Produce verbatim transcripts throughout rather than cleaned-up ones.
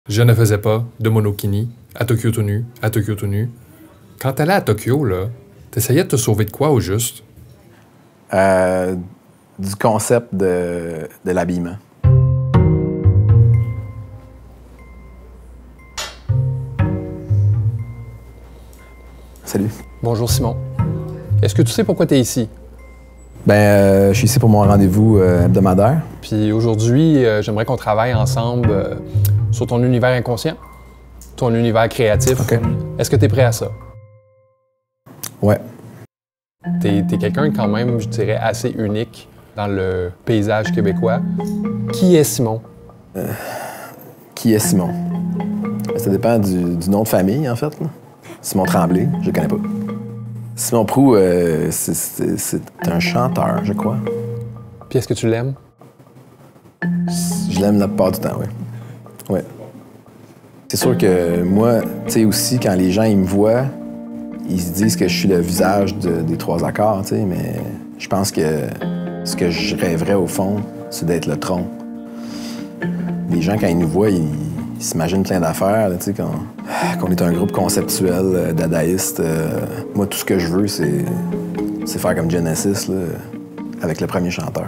Je ne faisais pas de monokini à Tokyo tout nu, à Tokyo tout nu. Quand t'allais à Tokyo, là, t'essayais de te sauver de quoi au juste? Euh, du concept de, de l'habillement. Salut. Bonjour Simon. Est-ce que tu sais pourquoi tu es ici? Ben, euh, je suis ici pour mon rendez-vous euh, hebdomadaire. Puis aujourd'hui, euh, j'aimerais qu'on travaille ensemble euh, sur ton univers inconscient, ton univers créatif. OK. Est-ce que tu es prêt à ça? Ouais. Tu es quelqu'un quand même, je dirais, assez unique dans le paysage québécois. Qui est Simon? Euh, qui est Simon? Ça dépend du, du nom de famille, en fait. Là. Simon Tremblay, je le connais pas. Simon Proulx, euh, c'est un chanteur, je crois. Puis est-ce que tu l'aimes? Je l'aime la plupart du temps, oui. Ouais. C'est sûr que moi, tu sais, aussi, quand les gens ils me voient, ils se disent que je suis le visage de, des trois accords, tu sais, mais je pense que ce que je rêverais au fond, c'est d'être le tronc. Les gens, quand ils nous voient, ils, ils s'imaginent plein d'affaires, tu sais, qu'on qu'on est un groupe conceptuel, euh, dadaïste. Euh, moi, tout ce que je veux, c'est faire comme Genesis, là, avec le premier chanteur.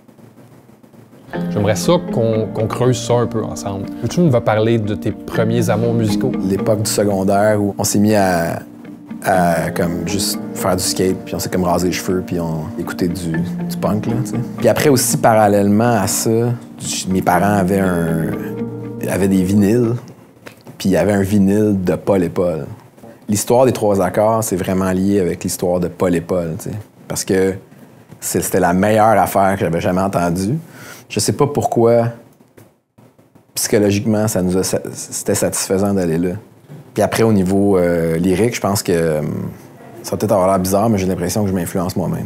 J'aimerais ça qu'on qu'on creuse ça un peu ensemble. Tu nous vas parler de tes premiers amours musicaux? L'époque du secondaire où on s'est mis à, à comme juste faire du skate, puis on s'est comme rasé les cheveux, puis on écoutait du, du punk, là, tu sais. Puis après aussi, parallèlement à ça, mes parents avaient un avaient des vinyles, puis il y avait un vinyle de Paul et Paul. L'histoire des trois accords, c'est vraiment lié avec l'histoire de Paul et Paul, tu sais. Parce que c'était la meilleure affaire que j'avais jamais entendue. Je sais pas pourquoi, psychologiquement, ça nous a, c'était satisfaisant d'aller là. Puis après, au niveau euh, lyrique, je pense que euh, ça va peut-être avoir l'air bizarre, mais j'ai l'impression que je m'influence moi-même.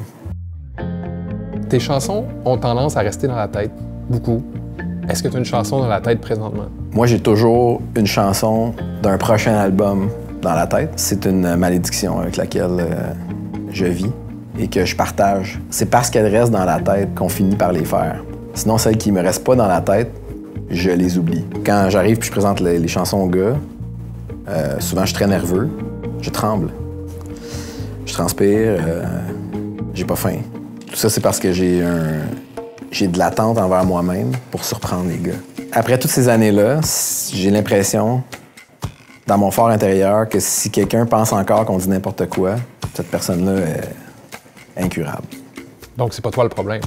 Tes chansons ont tendance à rester dans la tête, beaucoup. Est-ce que tu as une chanson dans la tête présentement? Moi, j'ai toujours une chanson d'un prochain album dans la tête. C'est une malédiction avec laquelle euh, je vis et que je partage. C'est parce qu'elles restent dans la tête qu'on finit par les faire. Sinon, celles qui me restent pas dans la tête, je les oublie. Quand j'arrive puis je présente les, les chansons aux gars, euh, souvent je suis très nerveux, je tremble, je transpire, euh, j'ai pas faim. Tout ça, c'est parce que j'ai un... j'ai de l'attente envers moi-même pour surprendre les gars. Après toutes ces années-là, j'ai l'impression, dans mon fort intérieur, que si quelqu'un pense encore qu'on dit n'importe quoi, cette personne-là est incurable. Donc, c'est pas toi le problème?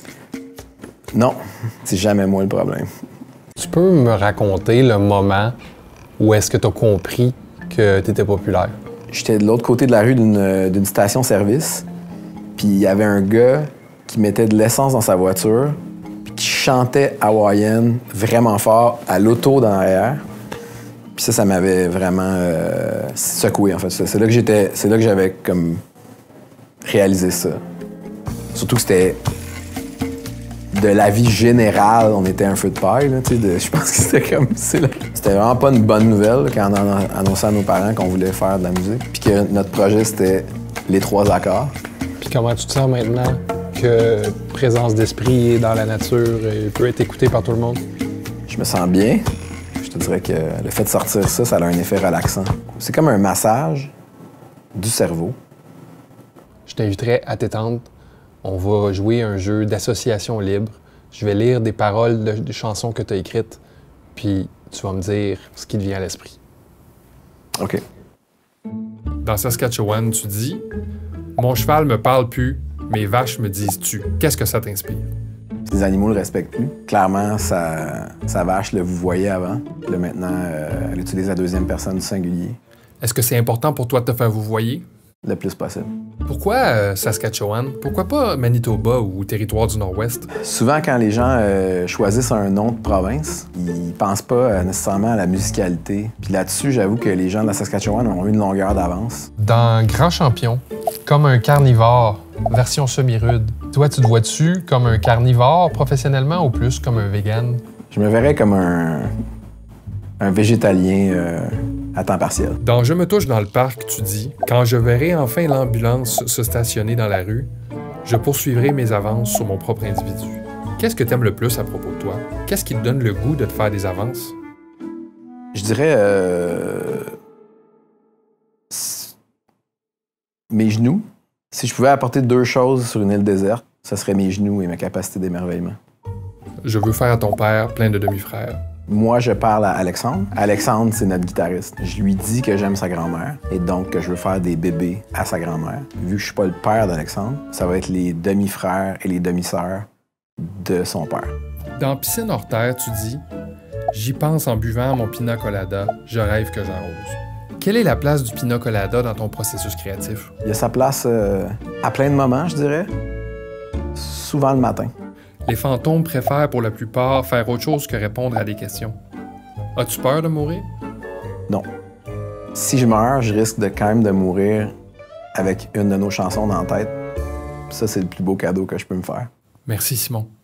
Non, c'est jamais moi le problème. Tu peux me raconter le moment où est-ce que tu as compris que tu étais populaire? J'étais de l'autre côté de la rue d'une station-service, puis il y avait un gars qui mettait de l'essence dans sa voiture, puis qui chantait hawaïenne vraiment fort à l'auto dans l'arrière. Puis ça, ça m'avait vraiment euh, secoué, en fait. C'est là que j'étais, c'est là que j'avais comme réalisé ça. Surtout que c'était de la vie générale, on était un feu de paille, là, tu sais. Je pense que c'était comme, c'était vraiment pas une bonne nouvelle là, quand on a annoncé à nos parents qu'on voulait faire de la musique, puis que notre projet c'était les trois accords. Puis comment tu te sens maintenant que présence d'esprit dans la nature et peut être écoutée par tout le monde? Je me sens bien. Je te dirais que le fait de sortir ça, ça a un effet relaxant. C'est comme un massage du cerveau. Je t'inviterais à t'étendre. On va jouer un jeu d'association libre. Je vais lire des paroles de, de chansons que tu as écrites, puis tu vas me dire ce qui te vient à l'esprit. OK. Dans Saskatchewan, tu dis « Mon cheval me parle plus, mes vaches me disent tu ». Qu'est-ce que ça t'inspire? Les animaux le respectent plus. Clairement, sa, sa vache, le vous voyez avant. Là, maintenant, euh, elle utilise la deuxième personne du singulier. Est-ce que c'est important pour toi de te faire vous voyer? Le plus possible. Pourquoi euh, Saskatchewan? Pourquoi pas Manitoba ou Territoire du Nord-Ouest? Souvent, quand les gens euh, choisissent un nom de province, ils pensent pas euh, nécessairement à la musicalité. Puis là-dessus, j'avoue que les gens de la Saskatchewan ont eu une longueur d'avance. Dans Grand Champion, comme un carnivore, version semi-rude, toi, tu te vois-tu comme un carnivore professionnellement ou plus comme un vegan? Je me verrais comme un, un végétalien euh, à temps partiel. Dans Je me touche dans le parc, tu dis « Quand je verrai enfin l'ambulance se stationner dans la rue, je poursuivrai mes avances sur mon propre individu. » Qu'est-ce que t'aimes le plus à propos de toi? Qu'est-ce qui te donne le goût de te faire des avances? Je dirais... Euh... Mes genoux. Si je pouvais apporter deux choses sur une île déserte, ce serait mes genoux et ma capacité d'émerveillement. Je veux faire à ton père plein de demi-frères. Moi, je parle à Alexandre. Alexandre, c'est notre guitariste. Je lui dis que j'aime sa grand-mère et donc que je veux faire des bébés à sa grand-mère. Vu que je suis pas le père d'Alexandre, ça va être les demi-frères et les demi-sœurs de son père. Dans Piscine hors terre, tu dis « J'y pense en buvant mon pina colada, je rêve que j'arrose ». Quelle est la place du pina colada dans ton processus créatif? Il y a sa place euh, à plein de moments, je dirais. Souvent le matin. Les fantômes préfèrent pour la plupart faire autre chose que répondre à des questions. As-tu peur de mourir? Non. Si je meurs, je risque de quand même de mourir avec une de nos chansons dans la tête. Ça, c'est le plus beau cadeau que je peux me faire. Merci, Simon.